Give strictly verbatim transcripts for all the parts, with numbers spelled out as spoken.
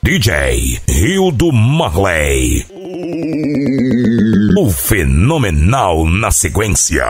D J Rildo Marley, o fenomenal na sequência.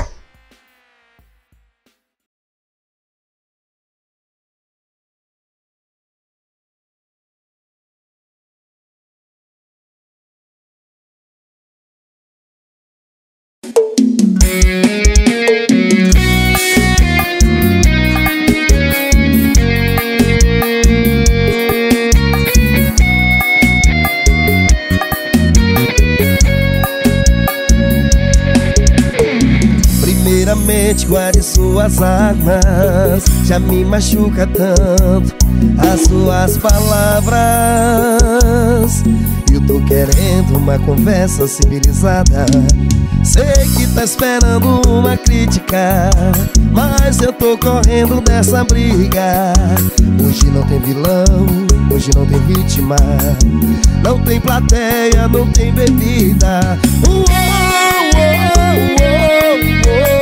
Guarde suas armas, já me machuca tanto as suas palavras. Eu tô querendo uma conversa civilizada. Sei que tá esperando uma crítica, mas eu tô correndo dessa briga. Hoje não tem vilão, hoje não tem vítima, não tem plateia, não tem bebida. Uou, uou, uou,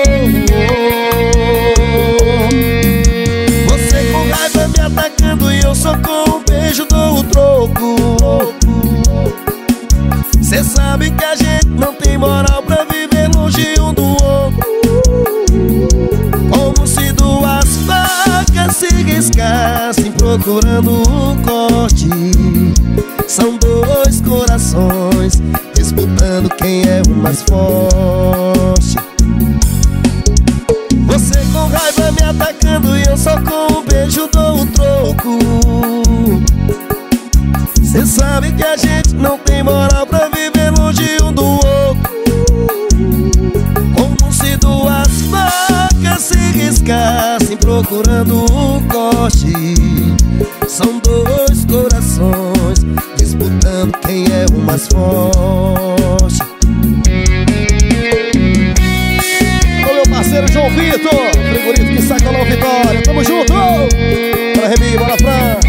você com raiva me atacando e eu só com um beijo dou o troco. Cê sabe que a gente não tem moral pra viver longe um do outro. Como se duas facas se riscassem procurando um corte. São dois corações disputando quem é o mais forte. Você com raiva me atacando e eu só com um beijo dou o troco. Cê sabe que a gente não tem moral pra viver longe um do outro. Como se duas facas se riscassem procurando um corte. São dois corações disputando quem é o mais forte. Parceiro João Vitor, frigorito que saca a vitória. Tamo junto! Bora Remy, bora Fran.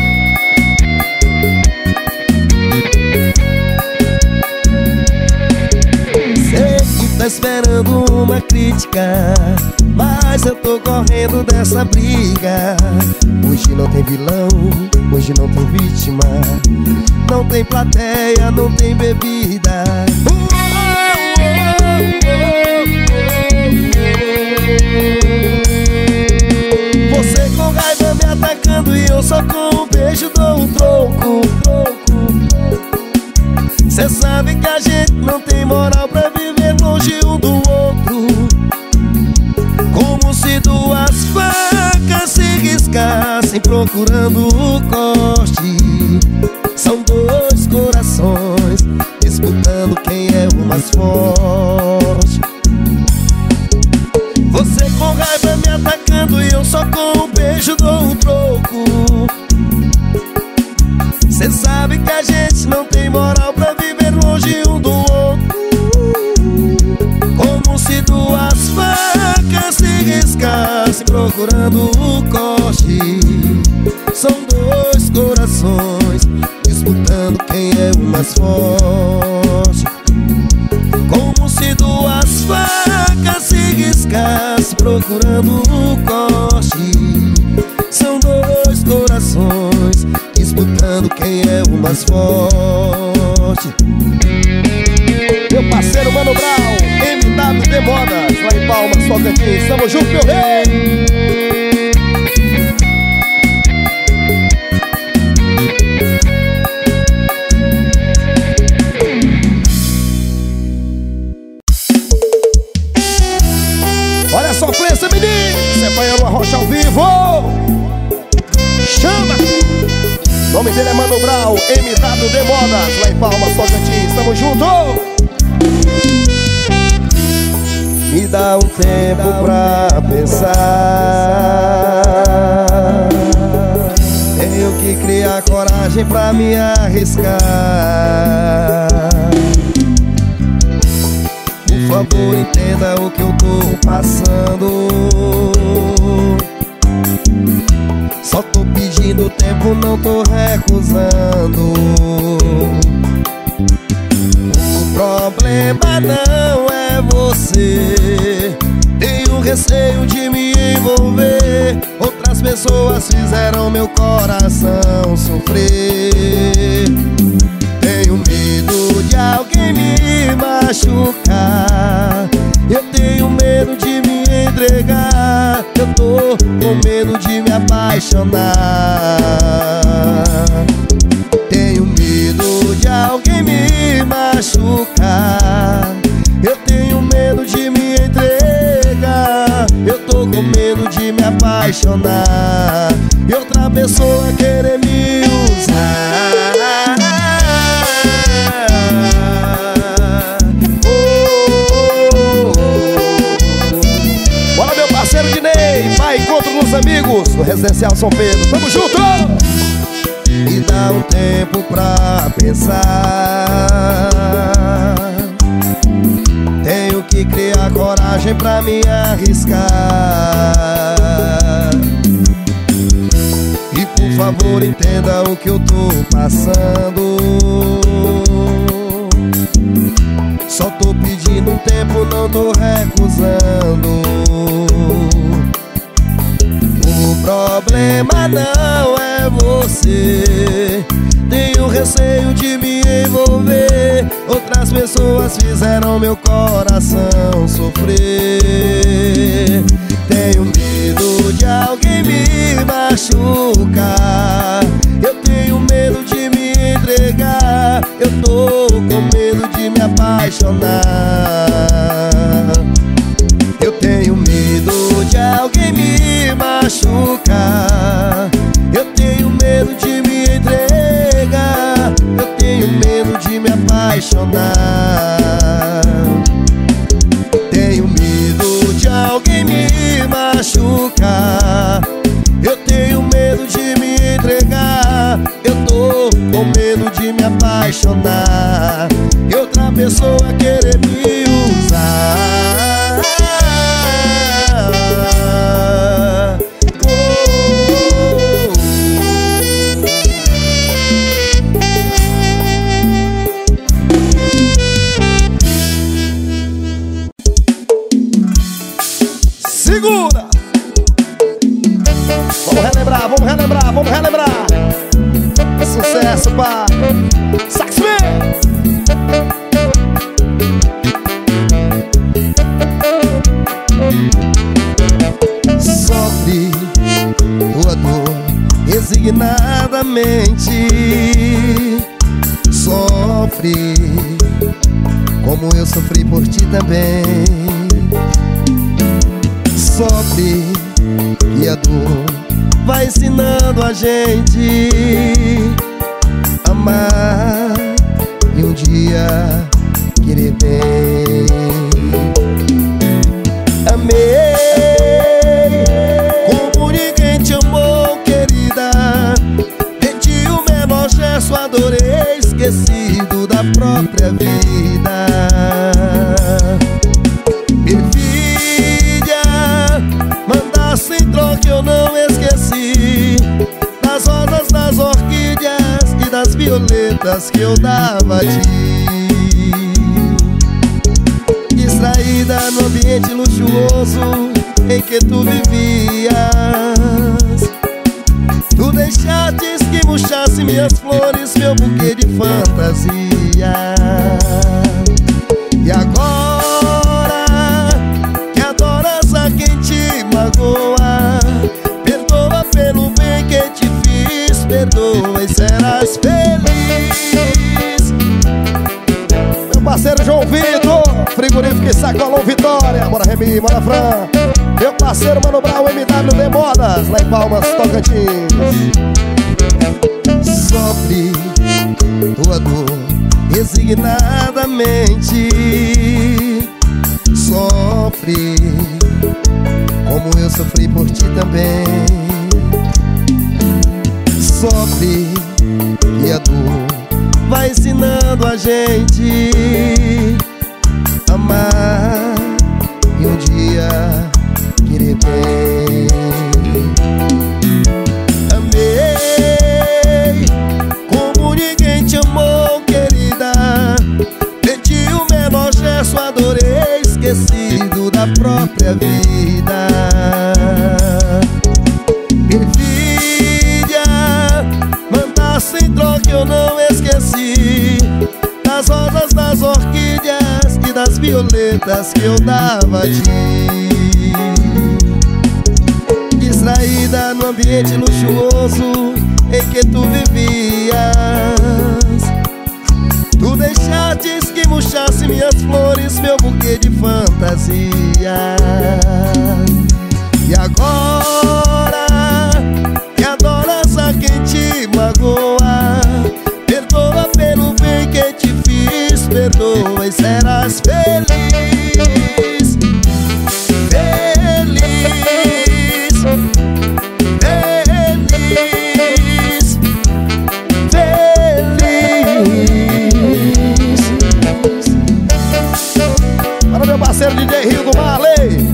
Sei que tá esperando uma crítica, mas eu tô correndo dessa briga. Hoje não tem vilão, hoje não tem vítima, não tem plateia, não tem bebida. Você com raiva me atacando e eu só com um beijo dou um troco. Cê sabe que a gente não tem moral pra viver longe um do outro. Como se duas facas se riscassem procurando o corte. São dois corações disputando quem é o mais forte. Você com raiva me atacando e eu só com um beijo dou um troco. Cê sabe que a gente não tem moral pra viver longe um do outro. Como se duas facas se riscassem procurando o corte. São dois corações disputando quem é o mais forte. Como se duas facas se riscassem procurando o corte. São dois corações disputando quem é o mais forte. Meu parceiro Mano Brown, M W D Modas, lá em Palmas, Tocantins. Tamo junto, meu rei! Olha a sofrência, menino! Sepanhando a rocha ao vivo! Chama! O nome dele é Mano Brown, M W D Modas, lá em Palmas, Tocantins. Tamo junto! Me dá um tempo pra pensar. Tenho que criar coragem pra me arriscar. Por favor, entenda o que eu tô passando. Só tô pedindo tempo, não tô recusando. O problema não é você. Tenho receio de me envolver. Outras pessoas fizeram meu coração sofrer. com medo de me apaixonar. Tenho medo de alguém me machucar. Eu tenho medo de me entregar. Eu tô com medo de me apaixonar e outra pessoa querer me usar. Oh, oh, oh. Bora, meu parceiro Dinei, vai encontro nos amigos no Residencial São Pedro. Tamo junto! Me dá um tempo pra pensar. Tenho que criar coragem pra me arriscar. E por favor entenda o que eu tô passando. Só tô pedindo um tempo, não tô recusando. O problema não é você. Tenho receio de me envolver. Outras pessoas fizeram meu coração sofrer. Tenho medo de alguém me machucar. Eu tenho medo de me entregar. Eu tô com medo de me apaixonar. Eu tenho medo de alguém me machucar. Eu tenho medo de me entregar. Eu tenho medo de me apaixonar. Tenho medo de alguém me machucar. Eu tenho medo de me entregar. Eu tô com medo de me apaixonar e outra pessoa querer me usar. Segura! Vamos relembrar, vamos relembrar, vamos relembrar. Sucesso, pá! Sax Man! Sofre tua dor resignadamente. Sofre como eu sofri por ti também. Sofre que a dor vai ensinando a gente amar e um dia querer bem. Amei como ninguém te amou, querida. De ti o menor gesto adorei, esquecido da própria vida. Mandasse em troca, eu não esqueci das rosas, das orquídeas e das violetas que eu dava a ti. Distraída no ambiente luxuoso em que tu vivias, tu deixastes que murchasse minhas flores, meu buquê de fantasia. E agora que adoras a quem te magoa, perdoa pelo bem que te fiz, perdoa e serás feliz. Meu parceiro João Vitor, frigorífico e sacolão Vitória. Bora Remy, bora Fran. Meu parceiro Mano Brown, M W D Modas, lá em Palmas, Tocantins. Sofre tua dor resignadamente. Sofre como eu sofri por ti também. Sofre que a dor vai ensinando a gente amar e um dia querer bem. Amei como ninguém te amou, querida. De ti o menor gesto adorei, esquecido da própria vida. Perfídia, mandasse em troca, eu não esqueci das rosas, das orquídeas e das violetas que eu dava a ti. distraída no ambiente luxuoso em que tu vivias. Tu deixastes que murchasse minhas flores, meu buquê de fantasia. E agora que adoras a quem te magoa, perdoa pelo bem que te fiz, perdoa e serás feliz. Feliz, feliz, feliz. Para meu parceiro D J Rio do Marley,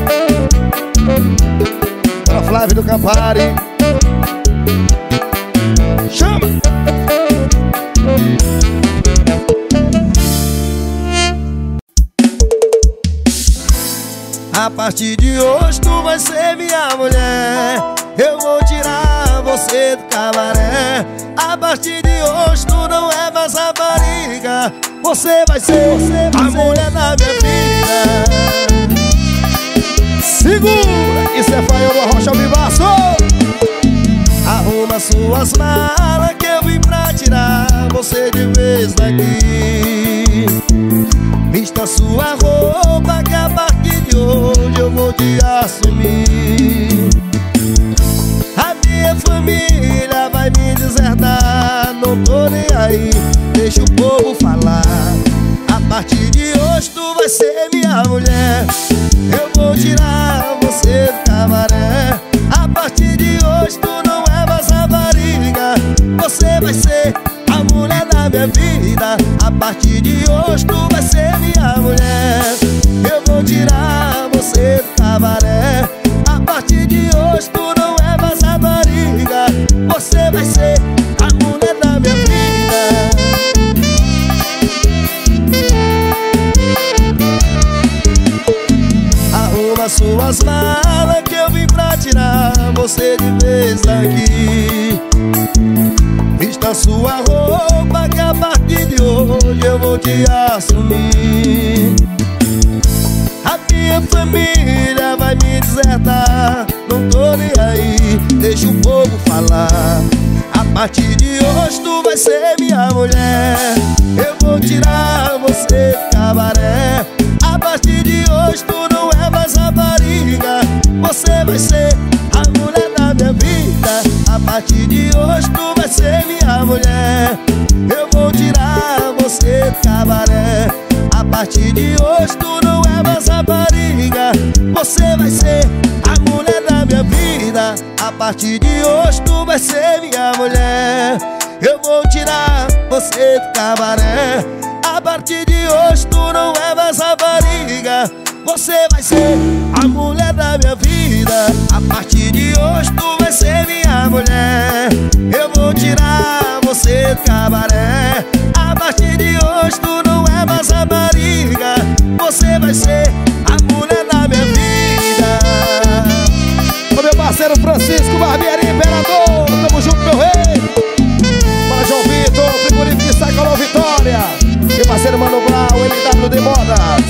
para Flávio do Campari. Chama! A partir de hoje tu vai ser minha mulher. Eu vou tirar você do cabaré. A partir de hoje tu não é mais rapariga. Você vai ser, você vai a ser mulher da minha vida. Segura! Isso é Fael do Rocha Vivaço. Arruma suas malas que eu vim pra tirar você de vez daqui. Vista sua roupa que a partir de hoje eu vou te assumir. A minha família vai me desertar, não tô nem aí, deixa o povo falar. A partir de hoje tu vai ser minha mulher. Eu vou tirar você do cabaré. A partir de hoje tu não é mais rapariga. Você vai ser a mulher da minha vida. A partir de hoje tu vai ser minha mulher. Eu vou tirar você do cabaré. A partir de hoje tu não é mais rapariga. Você vai ser a mulher da minha vida. Arruma suas malas que eu vim pra tirar você de vez daqui. Vista sua roupa que a partir de hoje eu vou te assumir. A minha família vai me desertar, não tô nem aí, deixa o povo falar. A partir de hoje tu vai ser minha mulher. Eu vou tirar você do cabaré. A partir de hoje tu não é mais rapariga. Você vai ser a mulher da minha vida. A partir de hoje tu vai ser minha mulher. Eu vou tirar você do cabaré. A partir de hoje tu não é mais rapariga. Você vai ser a mulher da minha vida. A partir de hoje tu vai ser minha mulher. Eu vou tirar você do cabaré. A partir de hoje tu não é mais rapariga. Você vai ser a mulher da minha vida. A partir de hoje tu vai ser minha mulher. Eu vou tirar você do cabaré. A partir de hoje tu não é mais rapariga. Você vai ser a mulher da minha vida. O meu parceiro Francisco Barbeiro Imperador, tamo junto, meu rei. Para João Vitor, frigorífico Sacolão Vitória. Meu parceiro Mano Blau, M W D Modas.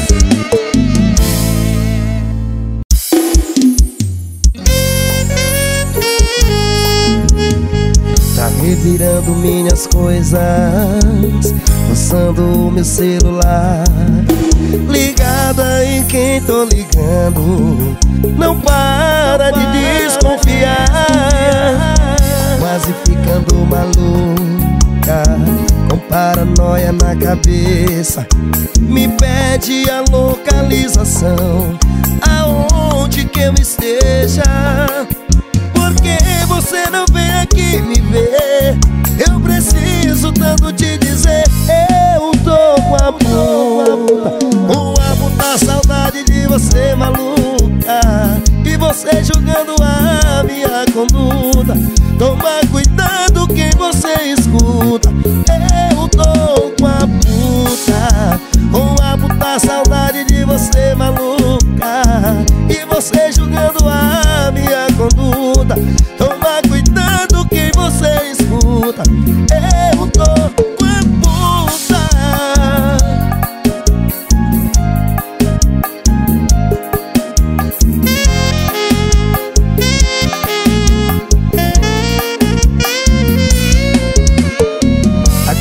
Tá revirando minhas coisas, usando o meu celular. Ligada em quem tô ligando, não para de desconfiar. Quase ficando maluca, com paranoia na cabeça. Me pede a localização, aonde que eu esteja. Por que você não vem aqui me ver? Eu preciso tanto te dizer. Eu tô com a puta, com a puta saudade de você, maluca. E você julgando a minha conduta. Toma cuidado quem você escuta. Eu tô com a puta, com a puta saudade de você, maluca. E você julgando a minha conduta. Toma cuidado quem você escuta. Eu tô com a puta.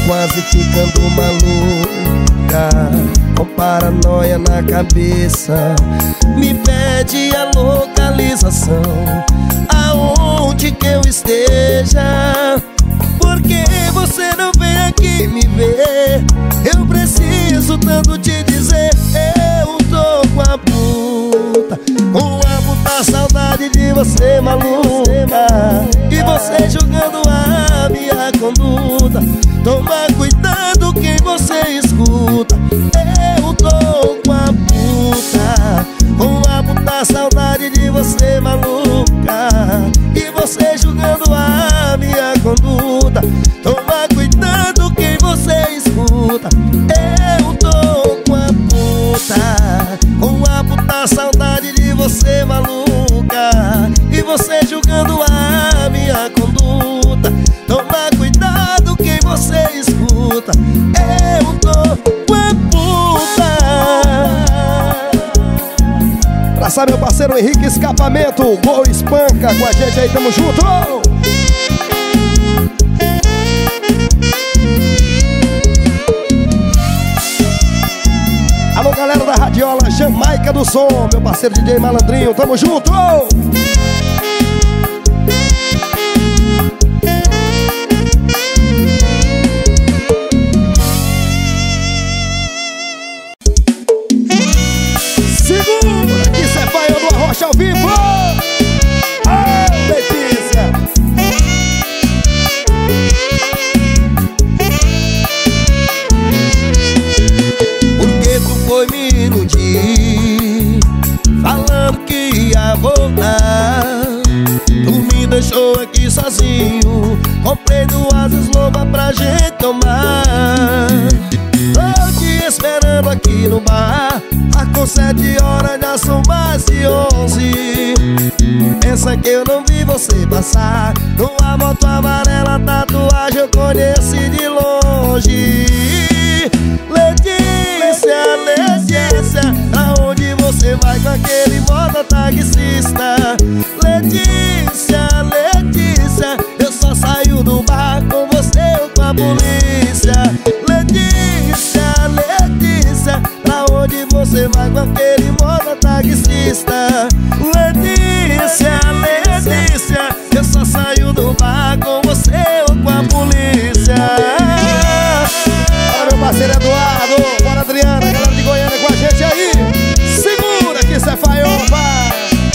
quase ficando maluca, com paranoia na cabeça. Me pede a localização, aonde que eu esteja. Por que você não vem aqui me ver? Eu preciso tanto te dizer. Eu tô com a puta, com a puta saudade de você, maluca, e você julgando a minha conduta. Toma cuidado quem você escuta. Eu tô com a puta, com a puta saudade de você, maluca, e você julgando a minha conduta. Toma cuidado quem você escuta. Eu tô com a puta, com a puta saudade de você, maluca, e você julgando a minha conduta. Toma cuidado quem você escuta. Eu tô com a puta. Abraçar meu parceiro Henrique Escapamento, Gol Espanca com a gente aí, tamo junto. Alô galera da Radiola Jamaica do Som, meu parceiro D J Malandrinho, tamo junto. Segura que cê vai do Arrocha ao vivo. Oh, delícia. Porque tu foi me iludir, falando que ia voltar. Tu me deixou aqui sozinho, comprei duas eslobas pra gente tomar. Tô te esperando aqui no bar, marcou sete horas, já são mais de onze. Pensa que eu não vi você passar, numa moto amarela, tatuagem eu conheci de longe. Letícia, Letícia, aonde você vai com aquele mototaxista? Letícia, Letícia, eu só saio do bar com você ou com a polícia. Letícia, Letícia, pra onde você vai com aquele mototaxista? Letícia, Letícia, eu só saio do bar com você ou com a polícia. Bora meu parceiro Eduardo, bora Adriana, galera de Goiânia com a gente aí. Segura que cê vai opa.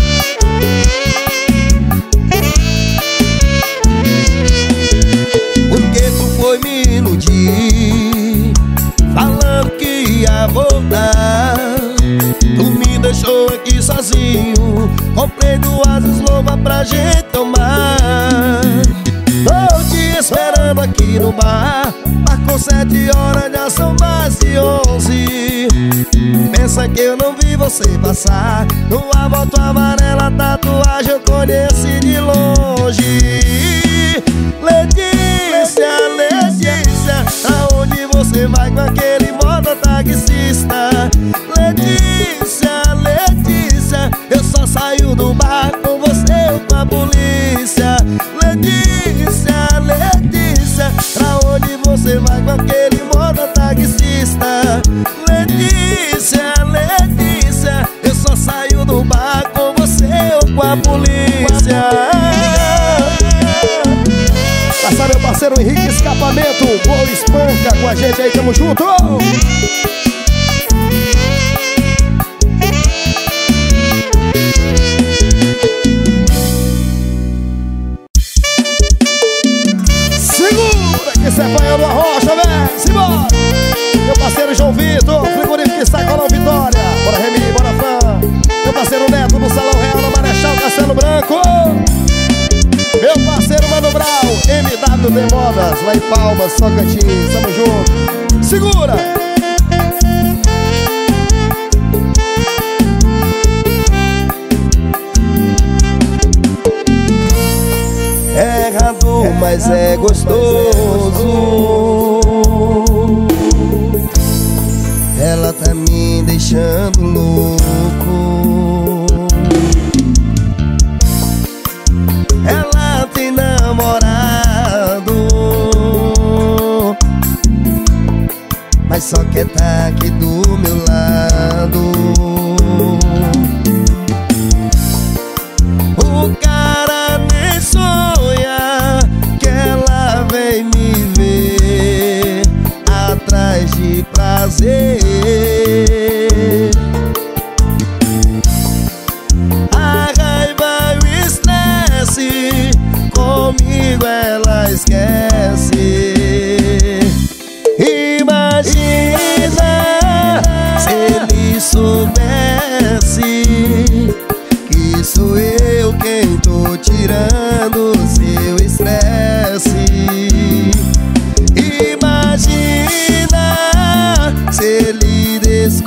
Porque tu foi me iludir, falando que ia voltar. Tu me deixou aqui sozinho, comprei duas eslobas pra gente tomar. Tô te esperando aqui no bar, marcou sete horas, já são mais de onze. Pensa que eu não vi você passar, numa moto amarela, tatuagem eu conheci de longe. Letícia, Letícia, aonde você vai com aquele mototaxista? Letícia, Letícia, eu só saio do bar com você ou com a polícia. Letícia, Letícia, pra onde você vai com aquele mototaxista? Letícia, Letícia, eu só saio do bar com você ou com a polícia. Passar meu parceiro Henrique Escapamento, Gol Espanca com a gente aí, tamo junto. Segura que cê vai do Arrocha, velho, simbora. Meu parceiro João Vitor, frigorífico que Sacolão Vitória. Bora Remy, bora Fran. Meu parceiro Neto do Salão Real, no Marechal Castelo Branco. Meu parceiro Mano Brau, M W T Modas, lá em Palmas, Tocantins, tamo junto. Segura! É errado, mas é gostoso. Ela tá me deixando louco. Ela tem namorado, mas só quer tá aqui do meu lado. O cara nem sonha que ela vem me ver atrás de prazer. A raiva e o estresse comigo ela esquece. Imagina se ele soubesse que sou eu quem tô tirando seu estresse. Imagina se ele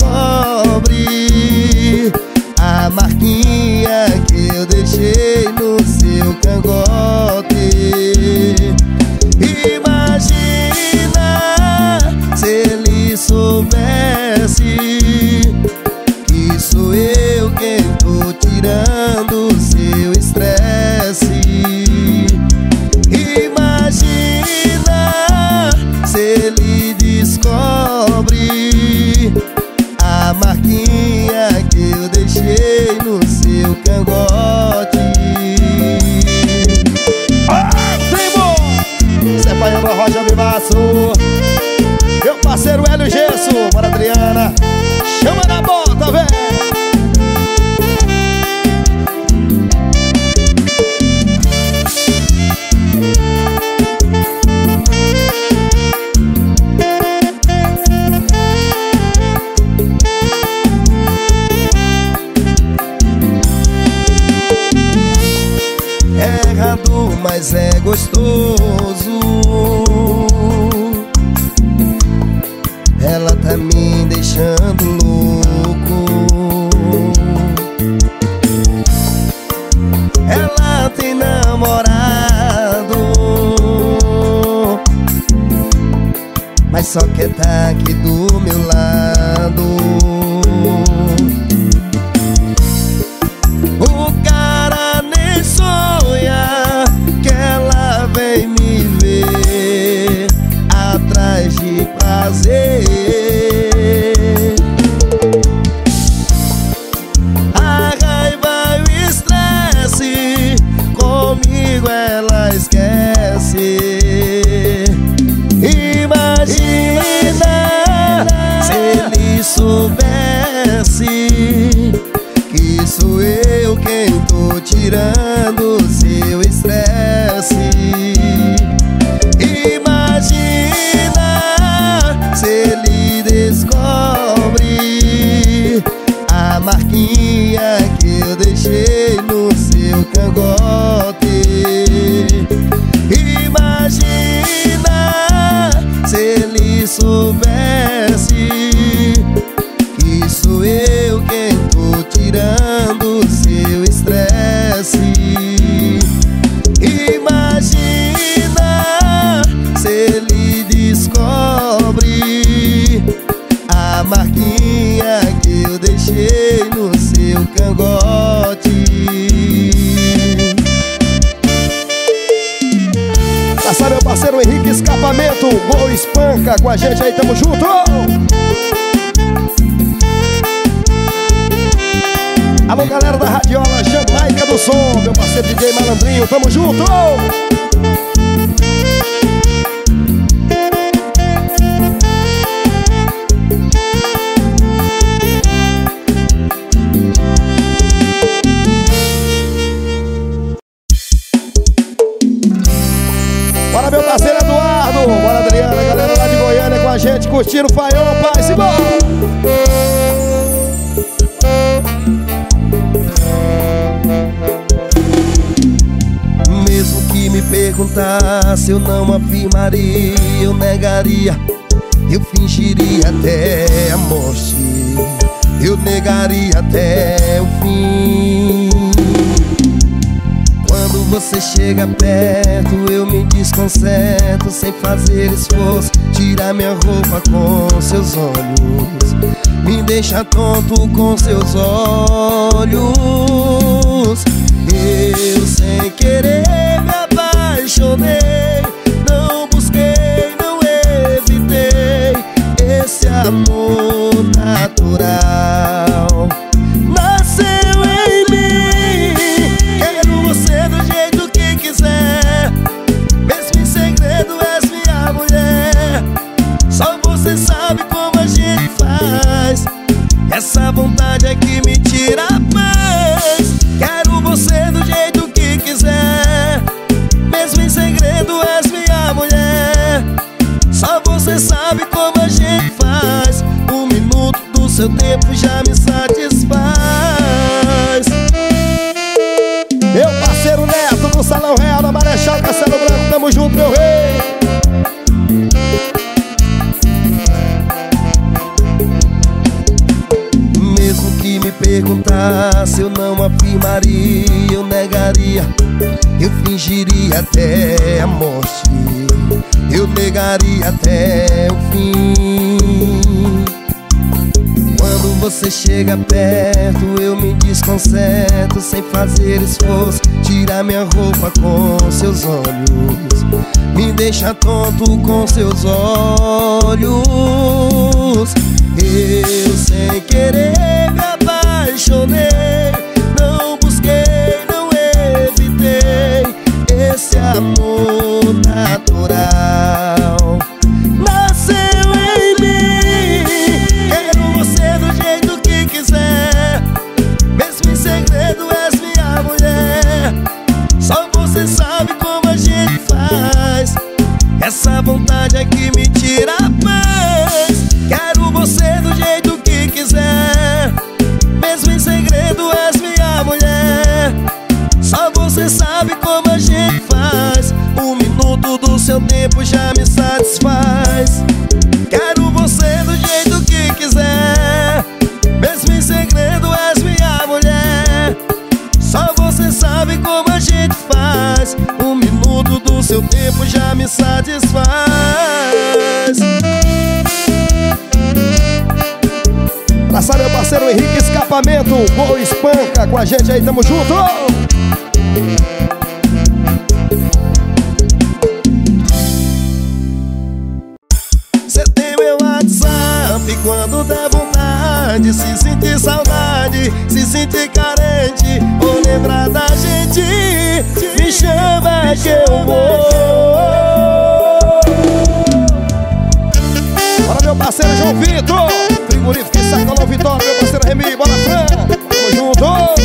descobre a marquinha que eu deixei no seu cangote. Imagina se ele soubesse que sou eu quem tô tirando seu estresse. Imagina se ele descobre a marquinha que eu deixei no seu cangote. Ah, primo! Separando a Rocha Vivaço. Meu parceiro Hélio Gesso. Bora, Adriana. Chama na bota, véi. Errado, mas é gostoso. Ela tá me deixando louco. Ela tem namorado, mas só quer tá aqui do meu lado. O cara nem sonha que ela vem me ver atrás de prazer. A raiva e o estresse comigo ela esquece. Imagina se ele soubesse que sou eu quem tô tirando seu estresse. Imagina se ele descobre a marquinha que eu deixei no seu cangote. Imagina se ele soubesse que sou eu quem tô tirando seu estresse. Imagina se ele descobre a marquinha que eu deixei no seu cangote. Passar meu parceiro Henrique Escapamento, Boa Espanca com a gente aí, tamo junto! Alô, galera da Radiola Jamaica do Som, meu parceiro D J Malandrinho, tamo junto! Bora, meu parceiro Eduardo! Bora, Adriana, galera lá de Goiânia com a gente, curtindo o Paião, pai, se bora! Mesmo que me perguntasse, eu não afirmaria, eu negaria, eu fingiria até a morte, eu negaria até o fim. Quando você chega perto, eu me desconcerto, sem fazer esforço, tirar minha roupa com seus olhos, me deixa tonto com seus olhos. Eu sem querer me apaixonei, não busquei, não evitei esse você sabe como a gente faz. Um minuto do seu tempo já me satisfaz. Meu parceiro Neto do Salão Real da Marechal Castelo Branco, tamo junto, meu rei. Mesmo que me perguntasse, eu não afirmaria, eu negaria, eu fingiria até a morte, eu negaria até o fim. Quando você chega perto, eu me desconcerto, sem fazer esforço, tira minha roupa com seus olhos, me deixa tonto com seus olhos. Eu sem querer me apaixonei, não busquei, não evitei esse amor natural. Nasceu em mim, quero você do jeito que quiser, mesmo em segredo és minha mulher. Só você sabe como a gente faz, essa vontade é que me tira a paz. Quero você do jeito que quiser, mesmo em segredo és minha mulher. Só você sabe como a gente faz, um minuto do seu tempo já me satisfaz. Quero você do jeito que quiser, mesmo em segredo és minha mulher. Só você sabe como a gente faz, um minuto do seu tempo já me satisfaz. Abraçar meu parceiro Henrique Escapamento, Boa Espanca com a gente aí, tamo junto. Cê tem meu WhatsApp quando der vontade, se sentir saudade, se sentir carente ou lembrar da gente, me chama que eu vou. Bora meu parceiro João Vitor, frigorífico que sacolou Vitória, meu parceiro Remy, bora Fran, tamo junto.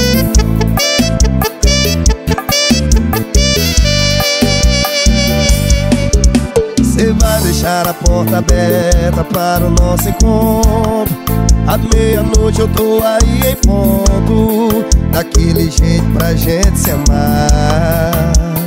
Cê vai deixar a porta aberta para o nosso encontro, à meia-noite eu tô aí em ponto, daquele jeito pra gente se amar.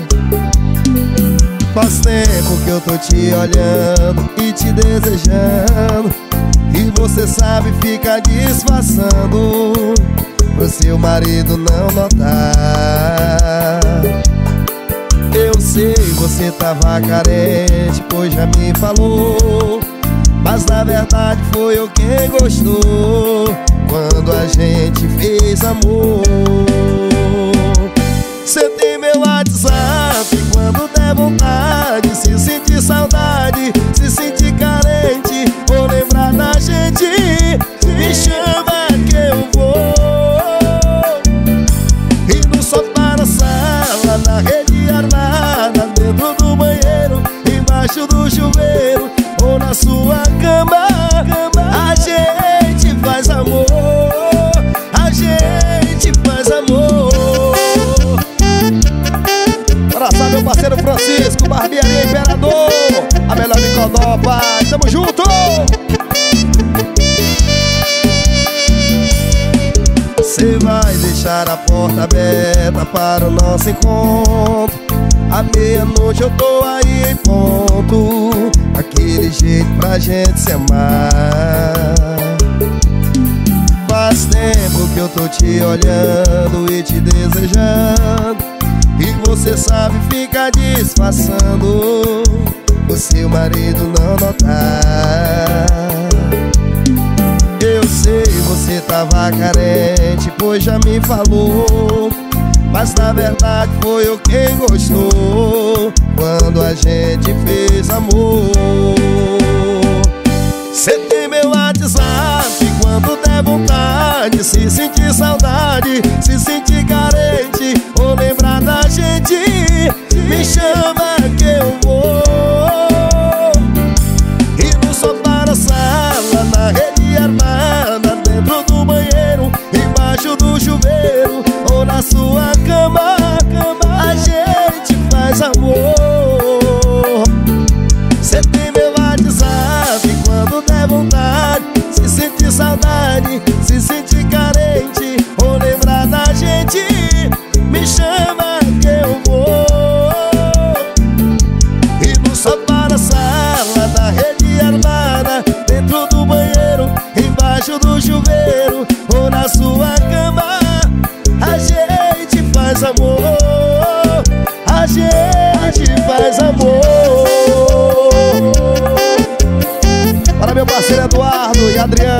Faz tempo que eu tô te olhando e te desejando, e você sabe ficar disfarçando pro seu marido não notar. Eu sei, você tava carente, pois já me falou, mas na verdade foi eu quem gostou quando a gente fez amor. Cê tem meu WhatsApp quando der vontade, se sentir saudade, se sentir carente ou lembrar da gente, me chama que eu vou. E no sofá, na sala, na rede armada, dentro do banheiro, embaixo do chuveiro ou na sua cama, a gente faz amor, a gente faz amor. Abraçar meu parceiro Francisco, Barbearia Imperador, a melhor de Codopa, tamo junto! Cê vai deixar a porta aberta para o nosso encontro, à meia-noite eu tô aí em ponto, aquele jeito pra gente se amar. Faz tempo que eu tô te olhando e te desejando, e você sabe ficar disfarçando o seu marido não notar. Eu sei, você tava carente, pois já me falou, mas na verdade foi eu quem gostou quando a gente fez amor. Cê tem meu WhatsApp quando der vontade, se sentir saudade, se sentir carente ou lembrar da gente, me chama que eu vou. E no sofá, na sala, na rede armada, dentro do banheiro, embaixo do chuveiro ou na sua cama, a gente faz amor. Cê tem meu WhatsApp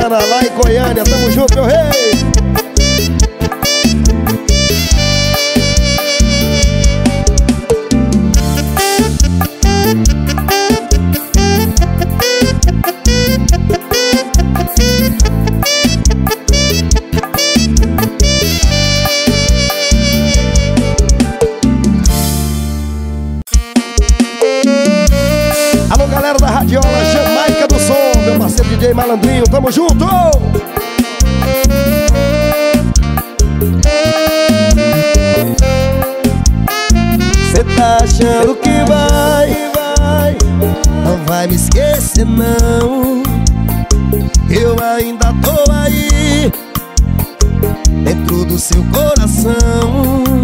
Adriana, lá em Goiânia. Tamo junto, meu rei. Alô, galera da Radiola Jamaica do Som, meu parceiro D J Malandrinho, tamo junto! Cê tá achando que vai, vai, não vai me esquecer não. Eu ainda tô aí, dentro do seu coração.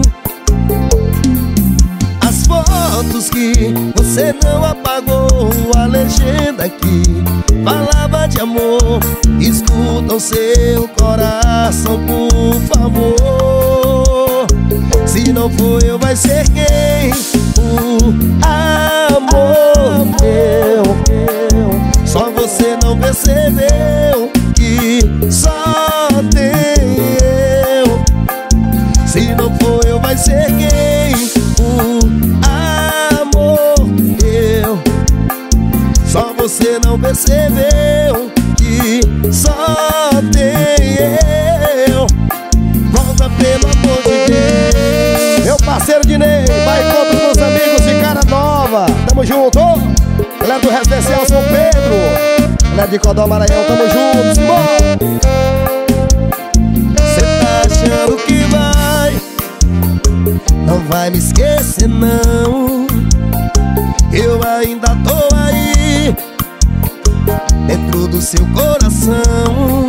As fotos que você não apagou, a legenda que falava de amor, escuta o seu coração, por favor. Se não for eu, vai ser quem? O amor meu. Só você não percebeu que só tem eu. Se não for eu, vai ser quem? O amor meu. Só você não percebeu que só tem eu. Volta pelo amor de Deus. Meu parceiro Dinei, vai contra os meus amigos de Cara Nova. Tamo junto. Galera do Residencial São Pedro, galera de Codó Maranhão, tamo junto, Simão. Cê tá achando que vai, não vai me esquecer não. Eu ainda tô aí, dentro do seu coração.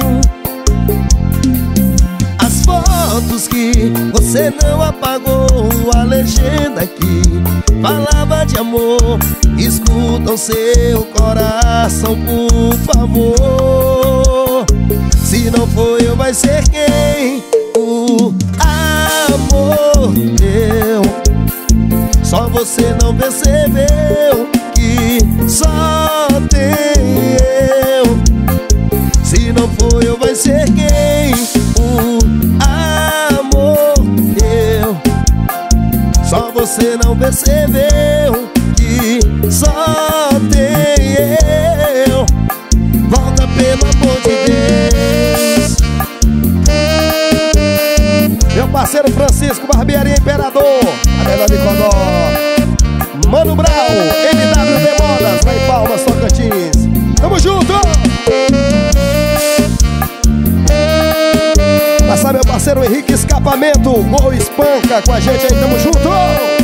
As fotos que você não apagou, a legenda que falava de amor, escuta o seu coração, por favor. Se não for eu, vai ser quem? O amor meu. Só você não percebeu que só tem eu. Se não for eu, vai ser quem? O amor meu. Só você não percebeu que só tem eu. Volta pelo amor de Deus. Meu parceiro Francisco, Barbearia Imperador, a melhor de Codó. Mano Brau, N W B Modas, lá em Palmas, Tocantins. Tamo junto! Passar meu parceiro Henrique Escapamento, Gol Espanca com a gente aí, tamo junto!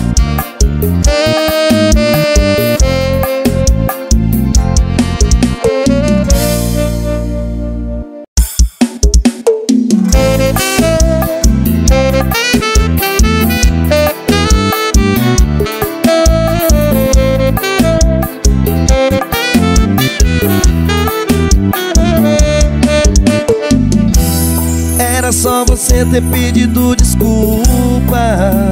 Era só você ter pedido desculpa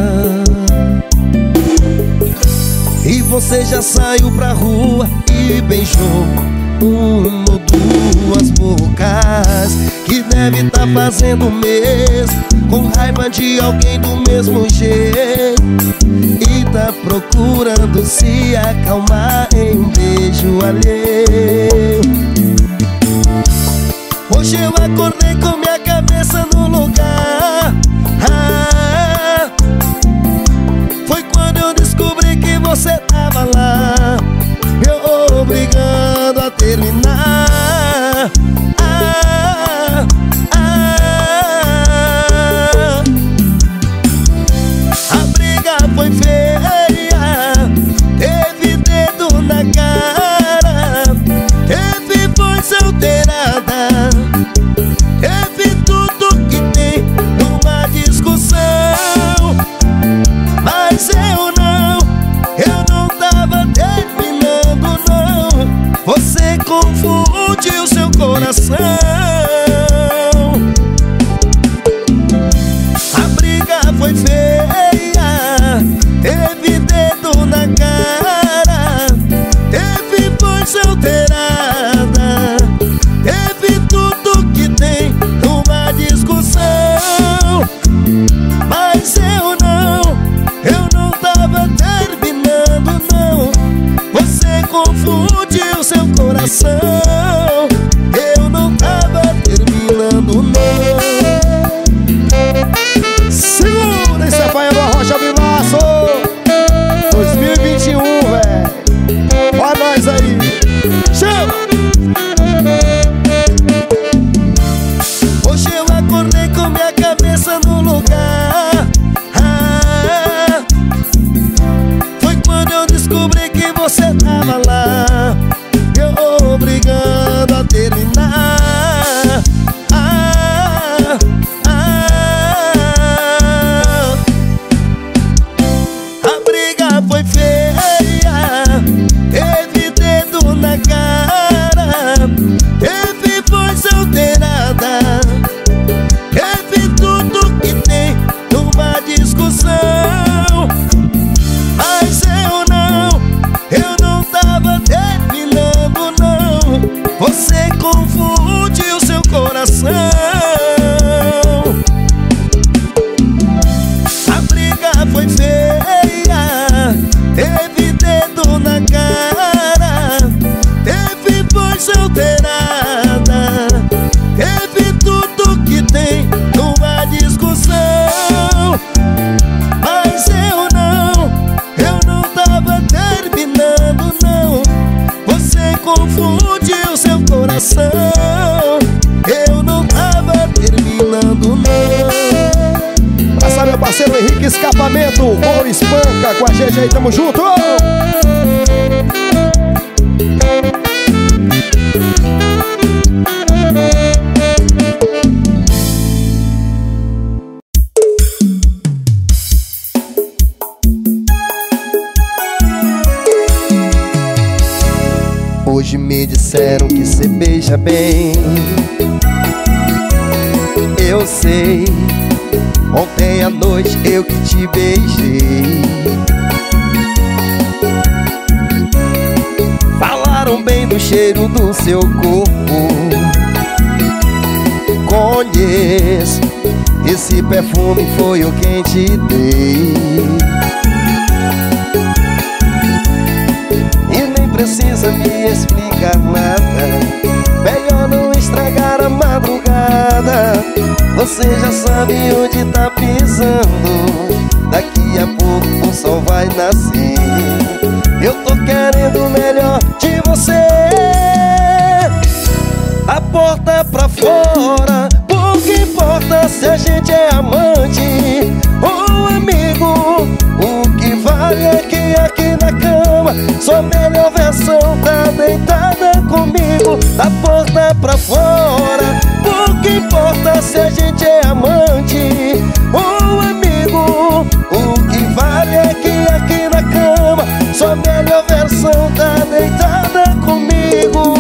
e você já saiu pra rua e beijou uma ou duas bocas que deve tá fazendo o mesmo, com raiva de alguém do mesmo jeito, e tá procurando se acalmar em um beijo alheio. Hoje eu acordei com minha cabeça no lugar. Ah, foi quando eu descobri que você tava lá, me obrigando a terminar. Ah, ah, a briga foi feia, teve dedo na cara, teve voz alterada, teve tudo que tem numa discussão. Mas eu não, eu não tava terminando não. Você confunde o seu coração. A briga foi feia, teve dedo na cara, teve voz alterada, teve tudo coração. Eu não tava terminando, não. Segura esse apanha do Arrocha Vilaço dois mil e vinte e um, velho. Olha nós aí. Chama! Hoje eu acordei com minha cabeça no lugar. Ah, foi quando eu descobri que você tava lá. Eu obrigando a terminar. Ah, ah, a briga foi feia, teve dedo na cara, teve voz alterada, teve tudo que tem numa discussão. Mas eu não, eu não tava terminando, não. Você confunde o seu coração. A briga foi feia, teve dedo na cara, teve voz alterada, teve tudo que tem numa discussão. Mas eu não, eu não tava terminando, não. Você confunde o seu coração. Eu não tava terminando, não. Pra meu parceiro Henrique Escapamento, Ouro Espanca com a gente aí, tamo junto! Hoje me disseram que cê beija bem. Eu sei, ontem à noite eu que te beijei. Falaram bem do cheiro do seu corpo. Conheço, esse perfume foi o quem te dei. E nem precisa me explicar nada, melhor não estragar a madrugada. Você já sabe onde tá pisando, daqui a pouco o sol vai nascer. Eu tô querendo o melhor de você. A porta pra fora, pouco importa se a gente é amante ou amigo. O que vale é que aqui na cama sua melhor versão tá deitada comigo. A porta pra fora, pouco importa se a gente é amante ou amigo. O que vale é que aqui na cama sua melhor versão tá deitada comigo.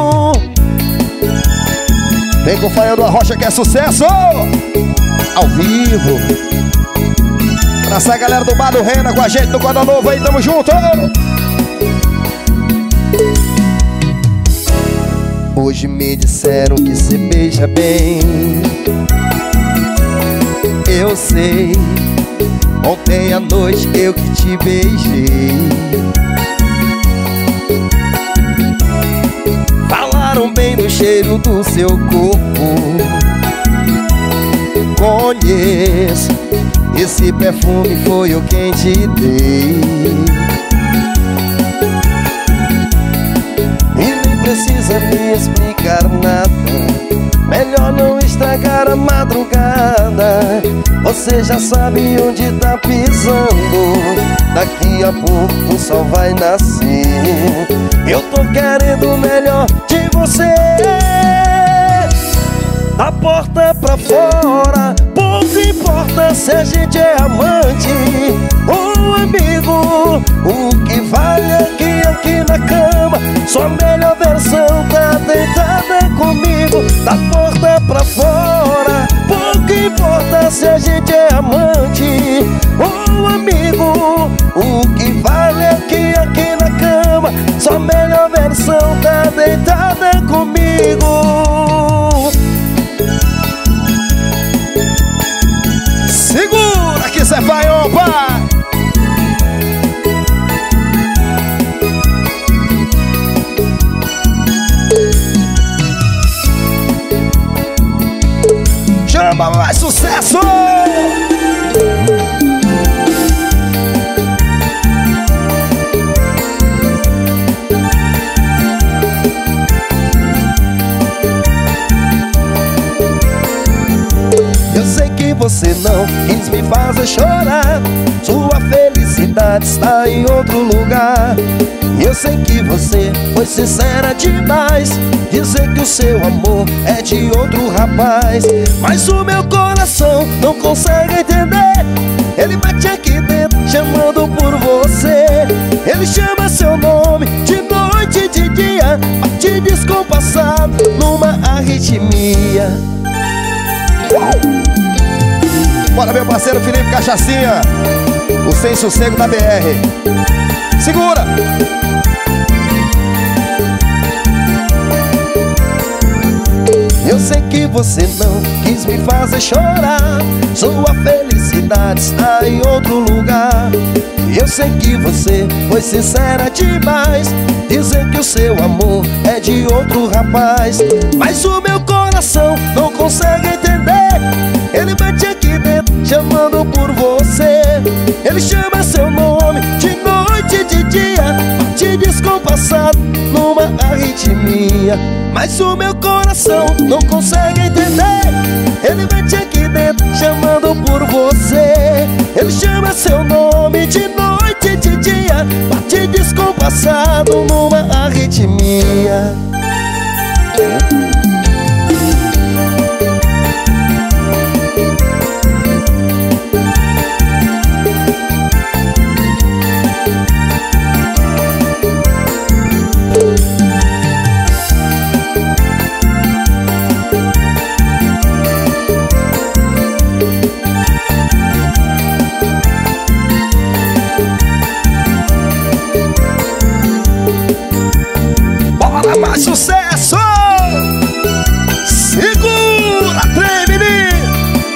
Vem com o Fael do Arrocha que é sucesso! Ao vivo! Pra essa galera do Bar do Rena com a gente no Guarda Novo aí, tamo junto! Hoje me disseram que cê beija bem. Eu sei, ontem à noite eu que te beijei. Falaram bem do cheiro do seu corpo. Conheço, esse perfume foi o quem te dei. E nem precisa me explicar nada, melhor não estragar a madrugada. Você já sabe onde tá pisando, daqui a pouco o sol vai nascer. Eu tô querendo o melhor de você. A porta pra fora, pouco importa se a gente é amante ou amigo. O que vale é que aqui na cama sua melhor versão tá deitada comigo. Da porta pra fora, pouco importa se a gente é amante ou amigo. O que vale é que aqui na cama sua melhor versão tá deitada comigo. Segura que cê vai, opa! mais sucesso! Eu sei que você não quis me fazer chorar. Sua felicidade está em outro lugar. Eu sei que você foi sincera demais, dizer que o seu amor é de outro rapaz. Mas o meu coração não consegue entender. Ele bate aqui dentro chamando por você. Ele chama seu nome de noite e de dia, bate descompassado numa arritmia. Bora, meu parceiro Felipe Cachacinha, o Sem Sossego da B R. Segura! Eu sei que você não quis me fazer chorar. Sua felicidade está em outro lugar. Eu sei que você foi sincera demais, dizer que o seu amor é de outro rapaz. Mas o meu coração não consegue entender. Ele bate aqui dentro chamando por você. Ele chama seu nome de noite e de dia, bate descompassado numa arritmia. Mas o meu coração não consegue entender. Ele bate aqui dentro chamando por você. Ele chama seu nome de noite e de dia, bate descompassado numa arritmia. Mais sucesso! Segura, treme, menino!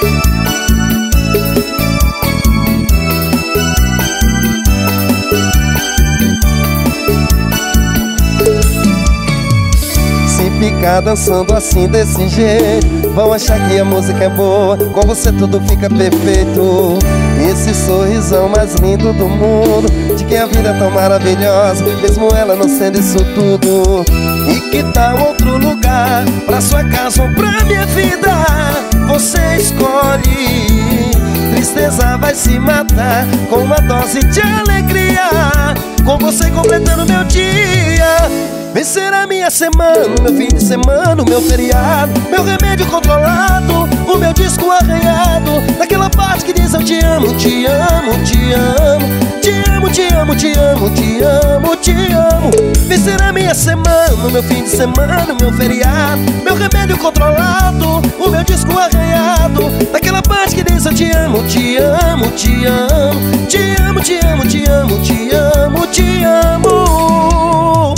Se ficar dançando assim desse jeito, vão achar que a música é boa, com você tudo fica perfeito. Esse sorrisão mais lindo do mundo, de que a vida é tão maravilhosa, mesmo ela não sendo isso tudo. E que tal outro lugar, pra sua casa ou pra minha vida? Você escolhe. Tristeza vai se matar com uma dose de alegria, com você completando meu dia. Vencer a minha semana, meu fim de semana, o meu feriado, meu remédio controlado, o meu disco arranhado, naquela parte que diz eu te amo, te amo, te amo, te amo, te amo, te amo, te amo, te amo. Vencer a minha semana, meu fim de semana, meu feriado, meu remédio controlado, o meu disco arranhado, naquela parte que diz eu te amo, te amo, te amo, te amo, te amo, te amo, te amo, te amo.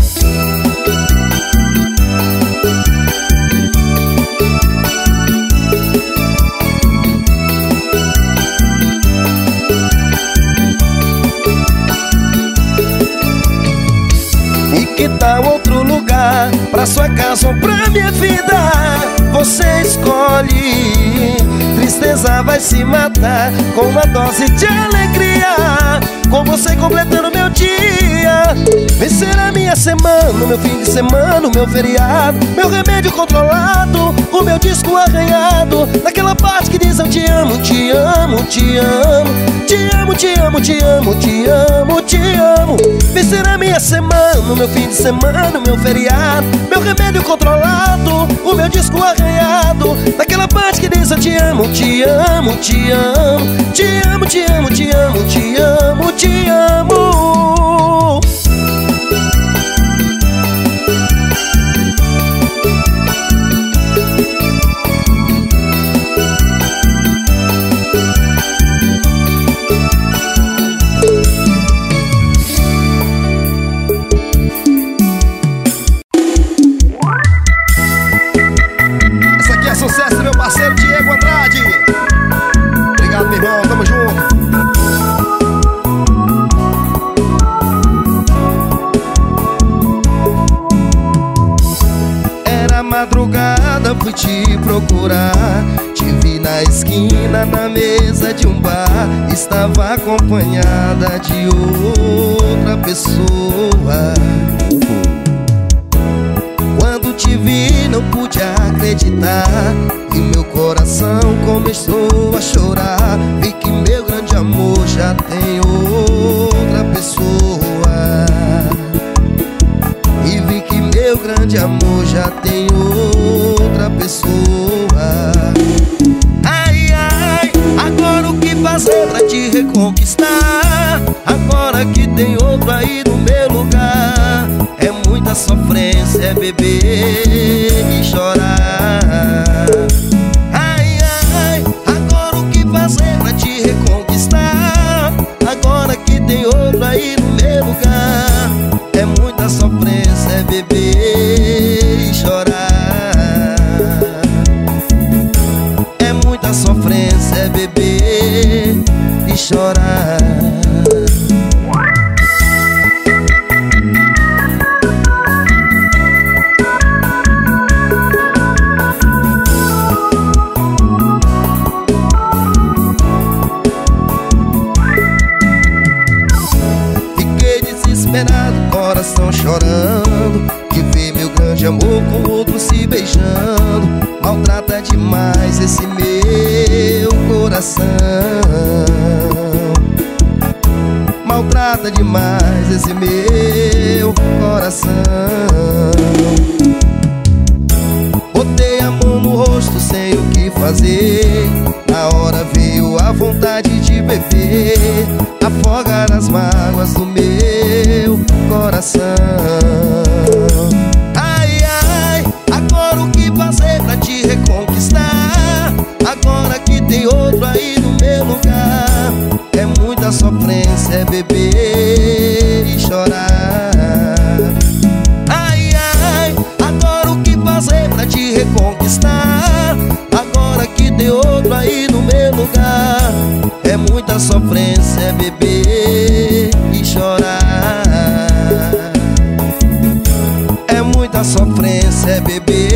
E que tal outro lugar, pra sua casa ou pra minha vida? Você escolhe. Tristeza vai se matar com uma dose de alegria, com você completando meu dia. Vencer a minha semana, meu fim de semana, meu feriado, meu remédio controlado, o meu disco arranhado, naquela parte que diz eu te amo, te amo, te amo, te amo, te amo, te amo, te amo, te amo. Vencer a minha semana, meu fim de semana, meu feriado, meu remédio controlado, o meu disco arranhado, naquela parte que diz eu te amo, te amo, te amo, te amo, te amo, te amo, te amo, te amo. Isso aqui é sucesso, meu parceiro Diego Andrade. Obrigado, meu irmão, tamo junto. madrugada fui te procurar. Te vi na esquina, na mesa de um bar. Estava acompanhada de outra pessoa. Quando te vi não pude acreditar, e meu coração começou a chorar. Vi que meu grande amor já tem outra pessoa. E vi que meu grande amor já tem outra pessoa. Ai, ai, agora o que fazer pra te reconquistar? Agora que tem outro aí no meu lugar. É muita sofrência, é beber e chorar. Ai, ai, agora o que fazer pra te reconquistar? Agora que tem outro aí no meu lugar. É muita sofrência, é beber e chorar. É muita sofrência, é beber e chorar. Coração chorando, de ver meu grande amor com outro se beijando. Maltrata demais esse meu coração. Maltrata demais esse meu coração. Botei a mão no rosto sem o que fazer. Na hora veio a vontade de beber, afogar as mágoas do meu coração. Ai, ai, agora o que fazer pra te reconquistar? Agora que tem outro aí no meu lugar. É muita sofrência, é beber e chorar. Ai, ai, agora o que fazer pra te reconquistar? Agora que tem outro aí no meu lugar. É muita sofrência, é beber e chorar. É muita sofrência, é beber